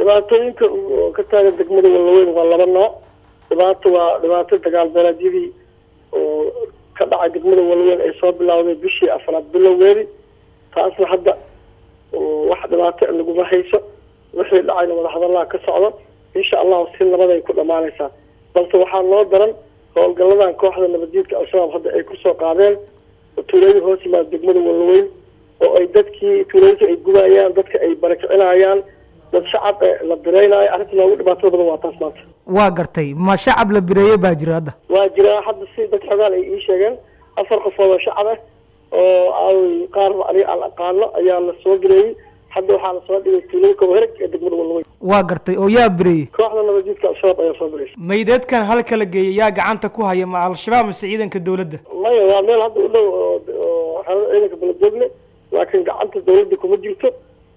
dhibaatooyinka ka taagan degmada Wanlaweyn waa laba nooc. dhibaato dagaal beeleedyadii oo ka dhacay degmada Wanlaweyn ay soo bilowday bishii afraad bilowgeedii taasna hadda wax dhibaato lagu hayso wixii dhacayna wada hadalada ka socdo insha Allah si nabad ay ku dhamaanaysaa balse waxaa loo daran howlgaladan kooxda nabadgelyada al-shabaab hadda ay ku soo qaadeen tuulooyin hoos yimaada degmada Wanlaweyn oo ay dadkii tuulooyinka ay gubayaan dadka ay barakicinayaan dad shacab la bireynayo arrinta loogu dhibaato badan waa taas maanta waa gartay ma shacab la bireeyay baa jira hadda waa jira hadda si dad xogaan ay ii sheegeen 4 qofood oo shacab ah oo ay qaar aan aqaano ayaa la soo bireeyay hadda waxaa la soo dhigay tuulooyinka wareeg ee degmada Wanlaweyn waa gartay oo yaa bireeyay kooxda nabadgelyada al-shabaab ayaa soo bireeyay meydadkan halka la geeyay yaa gacanta ku haya ma al-shabaab mise ciidanka dawladda maya waa meel hadda u dhow oo xarada ciidanka beledweyne laakiin gacanta dawladda kuma jirto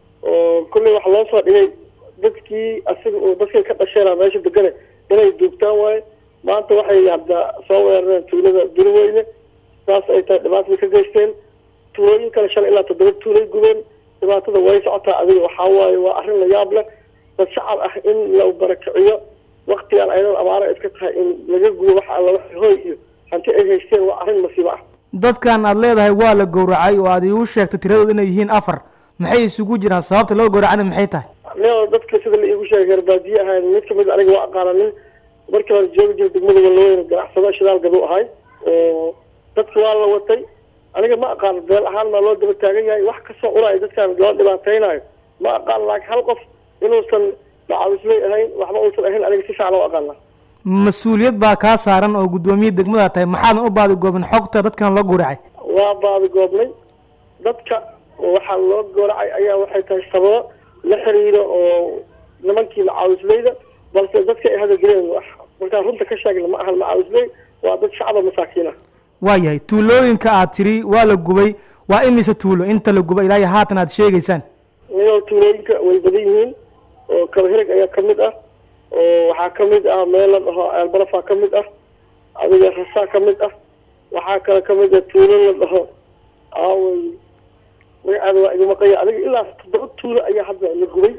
oo kulli wax loo soo dhigay dadkii asiga oo dadkay ka dhasheen meesha degan inay duugtaan waaye maanta waxay hadda soo weerareen tuulada duleedka taas ay tahay dhibaato ka geysteen tuulooyin kale shan ilaa 7 tuulay gubeen dhibaatada way socotaa adiga waxa waaye waa arrin la yaab leh dad shacab ah in la barakiciyo waqtigan aydan abaara iska tahay in laga gubo wax alla wax hooy iyo hanti ay haysteen waa arrin masiibo ah dadkan aad leedahay waa la gowracay oo aad igu sheegtay tiradooda inay yihiin 4 maxay isugu jiraan sababta loo gowracana maxay tahay leo dadka sida la igu sheegay garbaadiye ahayd mid kamid aniga waa aqaananin markii hore joogi degmada Wanlaweyn ganacsado shidaal gado ahay oo dadka waa la watay aniga ma aqaan beel ahaan ma loo daba taagan yahay wax ka soo uray dadkan loo dhibaateynayo ma aqaan laakiin hal qof inuusan macawisley ahayn waxba uusan ahayn aniga si fiican loo aqaan mas'uuliyad baa ka saaran oo gudoomiye degmada tahay maxaadan u baadi goobin xogta dadkan loo gowracay waa baadi goobnay dadka waxa loo gowracay ayaa waxay tahay sababo la xiriiro oo nimankii macawisleyda balse dadka ay hada galeen wax marka runta ka sheegna ma aha macawisley waa dad shacab masaakiin ah waayahay tuulooyinka aad tiri waa la gubay waa imise tuulo inta la gubay ilaa haatan aad sheegaysaan iyo tuulooyinka way badan yihiin oo kala hirag ayaa kamid ah oo waxaa kamid ah meel la dhaho albarafa kamid ah adiga rasaa kamid ah waxaa kale kamid ah tuulo la dhaho aaway magacaada waa igama qaya adiga ilaa 7 tuulo ayaa hadda la gubay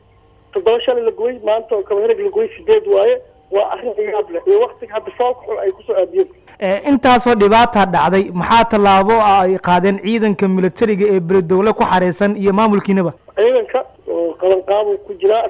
7 shalay la gubay maanta oo kala hirag la gubay 8 waaye waa arrin yaab leh iyo waqtiga hadda foolka xun ay ku soo aadiyeen intaasoo dhibaata dhacday maxaa tallaabo ay qaadeen ciidanka militariga ee beledowle ku xareysan iyo maamulkiinaba ciidanka oo qaban qaabo ku jira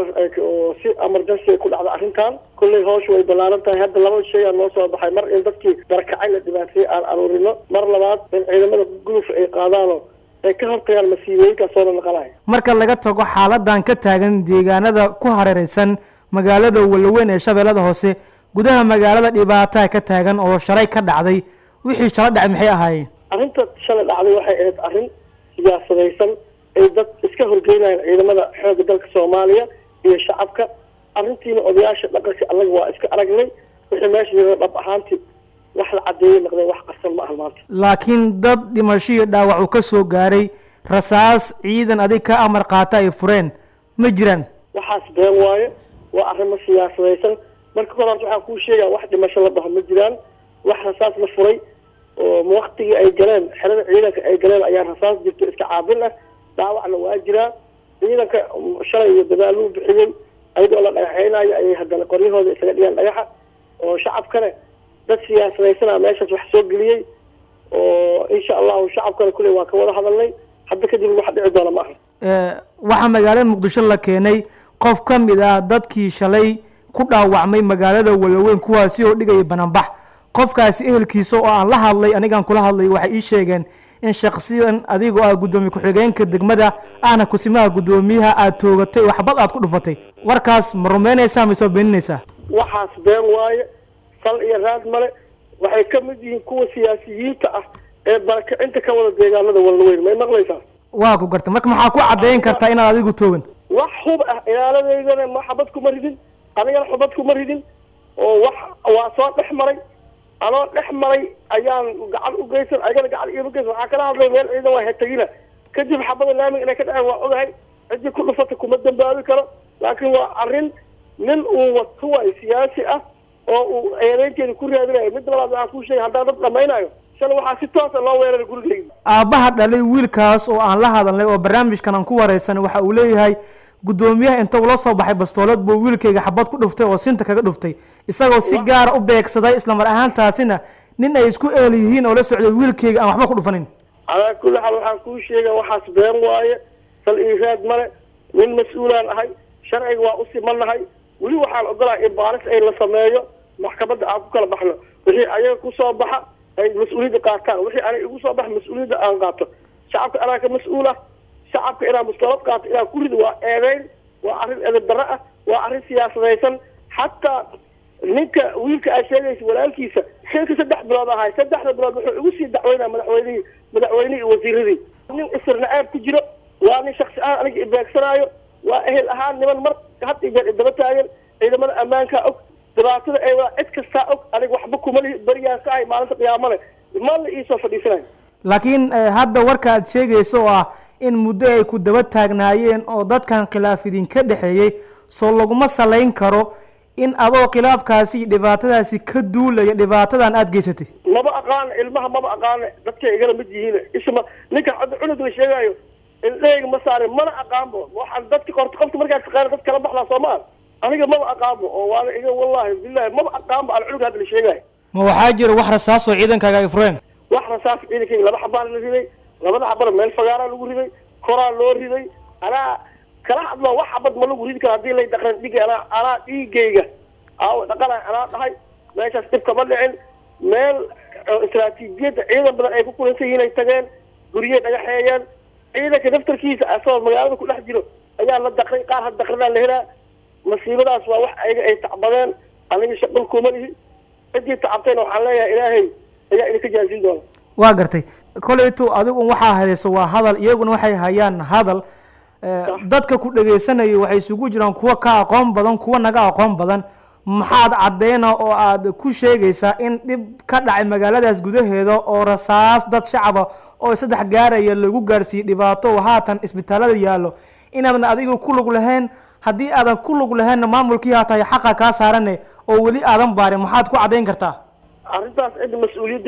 si emergency ku dhacda arrintan kulli hoosh way balaaran tahay hadda laba shay aan noo soo baxay mar in dadkii barakacay la dhibaatay aan aruurino mar labaad in ciidamada guluf ay qaadaano ay ka hortagaan masiibooyinka soo noqonaya marka laga tago xaaladan ka taagan deegaanada ku hareeraysan magaalada Wanlaweyn ee Shabelle hoose gudaha magaalada dhibaato ka taagan oo shalay ka dhacday wixii shalay dhacay maxay ahaayeen arrinta shalay dhacday waxay ahayd arrin siyaasadaysan ay dad iska horgeynayaan ciidamada xoogga dalka Soomaaliya iyo shacabka arrintiina odayaasha dhaqanka allaga waa iska aragnay wixii meesha dhab ahaantii wax la cadeeyay noqday wax qarsan ma aha maanta laakiin dad dhimasho dhaawac uu ka soo gaaray rasaas ciidan adig ka amar qaata ay fureen ma jiraan waxaas been waaye waa arrin siyaasadaysan marka hore waxaan ku sheegaa wax dhimasho la dhaho ma jiraan wax rasaas la furay oo waqtigii ay galeen xirada ciidanka ay galeen ayaa rasaas jirto iska caabin ah dhaawacna waa jiraa ciidanka shalay iyo dadaal uu bixiyay ayadoo la dhagaxaynayo ay haddana qoryahooda isaga dhigaan dhagaxa oo shacabkana dad siyaasadaysan meeshaas wax soo geliyay oo insha Allah shacabkana kulli waa ka wada hadalnay hadda kadib wax dhici doona ma aha waxa magaalada Muqdisho la keenay qof kamid ah dadkii shalay ku dhaawacmay magaalada Wanlaweyn kuwaasi oo dhigay bananbax qofkaasi ehelkiisa oo aan la hadlay anigaan kula hadlay waxa ii sheegeen in shakhsiyan adigoo ah gudoomiye ku xigeenka degmada aana ku simaa gudoomiyaha aad toogatay waxbad aad ku dhufatay warkaas ma rumeynaysaa ma soo beeninaysaa waxaas been waaye sal iyo raad male waxay kamid yihiin kuwa siyaasiyiinta ah ee barakicinta ka wada deegaanada Wanlaweyn may maqlaysaa waa ku gartay marka maxaa ku cadeyn kartaa inaad adigu toogan wax hub ah ilaaladeydana ma xabad kuma ridin anigana xubad kuma ridin oo wax waa soo dhex maray anoo dhex maray ayaan gacan u geysan ayagana gacan iiba geysan waxaa kala hadlay meel ciidan waa hetagina kadib xabada laamiga inay ka dhaceen waa ogahay cidii ku dhufata kuma dambaabi karo laakiin waa arrin nin uu wato waay siyaasi ah oo uu eedeynteeda ku raadinayo mid labaad waxaan kuu sheegay haddaan dad dhamaynayo shalay waxaa si toos ah loo weeraray gurigeyga aabbaha dhalay wiilkaas oo aan la hadalnay oo barnaamijkan aan ku wareysan waxa uu leeyahay gudoomiyaha inta ula soo baxay bastoolad buu wiilkayga xabad ku dhuftay oo sinta kaga dhuftay isagoo si gaar u beegsaday isla mar ahaantaasina nin ay isku ehel yihiin oo la socday wiilkayga aan waxba ku dhufanin على كل حال waxaan ku sheegay waxaas been waaye sal iiraad male min mas'uulaan ahay sharciga waa u simanahay wali waxaan ogolaa in baaris ay la sameeyo maxkamadda aan ku kala baxno wixii ayaga ku soo baxa ay mas'uuliyadda qaataan wixii aan igu soo bax mas'uuliyadda aan qaato shacabka anaa ka mas'uula shacabka inaa mustaqbal qaato inaa ku rido waa eedeyn waa arrin edeb darro ah waa arrin siyaasadaysan xataa ninka wiilka ay sheegaysa walaalkiisa xilka 3 bilood ahay 3 bilood wuxuu ugu sii dacweynaa madaxweynihii wasiiradii nin isirna aad ku jiro waa nin shakhsi ahaan aniga ibeegsanaayo waa ehel ahaan niman mar had iyo jeer daba taagan ciidamada ammaanka og dhibaatada ay waa cid kastaa og aniga waxba kuma lihi beriyaa ka ahay maalinta qiyaamale ma la iisoo fadhiisanayo laakiin hadda warka aad sheegayso oo ah in muddo ay ku daba taagnaayeen oo dadkan khilaaf idinka dhexeeyey soo laguma salayn karo in adoo khilaafkaasi dhibaatadaasi ka duulaya dhibaatadan aad geysatay maba aqaan ilmaha maba aqaan dadka igala mid yihiin isma ninka cunug la sheegayo indheeg ma saarin mana aqaanbo waxaan dadka qorto qofka markaa shaqeeyo dad kala baxla Soomaal aniga maba aqaanbo oo waa iga wallahi billahi maba aqaanbo aan cunug hada la sheegayo ma waxaa jira wax rasaas oo ciidankaaga ay fureen wax rasaas ciidankayga laba xabaan la riday labada xabaan meel fagaara lagu riday koraa loo riday anaa kala hadlo wax xabad ma lagu ridi karo hadii lay dhaqan dhigay anaa dhiigayga aaw dhaqana anaa dhahay meeshaas dib kama dhicin meel istiraatiijiyada ciidan badan ay ku kulansan yihiin ay tageen guriye dhagaxeeyeen ciidanka daftarkiisa asoo magaalada ku dhex jiro ayaa la daqray qaar had daqradaan la helaa masiibadaas waa wax ayaga ay tacbadeen aniga shaqal kuma lihi cidii tacabtayna waxaan leeyahay ilaahay ayaa idinka jaazin doona waa gartay kolayto adigu waxaa hadayso waa hadal iyaguna waxay hayaan hadal dadka ku dhageysanaya waxay isugu jiraan kuwa ka aqoon badan kuwa naga aqoon badan maxaad cadeyna oo aad ku sheegaysaa in dhib ka dhacay magaaladaas gudaheeda oo rasaas dad shacaba oo 3 gaaraya lagu gaarsiiyay dhibaato oo haatan isbitaalada yaalo inaadan adigu ku lug lahayn haddii aadan ku lug lahayn maamulkii haatay xaqa ka saarane oo wali aadan baarin maxaad ku cadeyn kartaa arrintaas cid mas'uuliyadda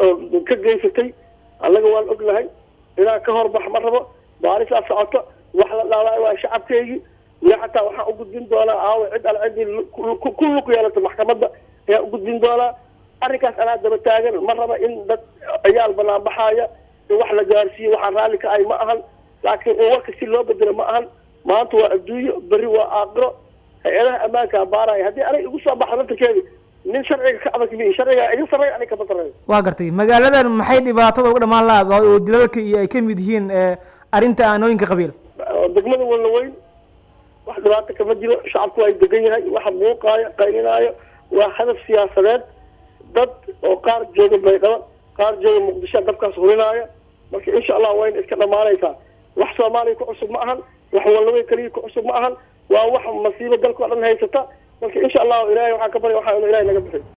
ka geysatay anaga waan ognahay inaan ka horbax ma rabo baaris la socoto wax la dhaaway waa shacabkeygii iyo xataa waxaan u gudbin doonaa aawo cid aan cidii ku lug yeelato maxkamadda ayaa u gudbin doonaa arrinkaas anaa daba taagan ma raba in dad ciyaal banaan baxaaya in wax la gaarsiiyo waxaan raalli ka ahay ma ahan laakiin in warka si loo bedelo ma ahan maanta waa adduunyo berri waa aakhiro hay-adaha ammaanka baaraya haddii aniga igu soo baxo laftarkeedi nin sharciga ka adag mihi sharciga iga sarreeya aniga kama sarreeyo waa gartay magaaladan maxay dhibaatada uga dhamaan laadahay oo dilalka iyo ay ka mid yihiin arrinta aanooyinka qabiil degmada Wanlaweyn wax dhibaato kama jiro shacabku ay degan yahay waxa muuqaaya qaylinaayo waa hadaf siyaasadeed dad oo qaar jooga Baydhabo qaar jooga Muqdisho dabkaas hurinaayo marka insha Allah way iska dhamaanaysaa wax Soomaaliya ku cusub ma ahan wax Wanlaweyn kaliya ku cusub ma ahan waa wax masiibo dalka dhan haysata marka insha Allah ilaahay waxa ka bari waxa inuu ilaahay naga bixiyo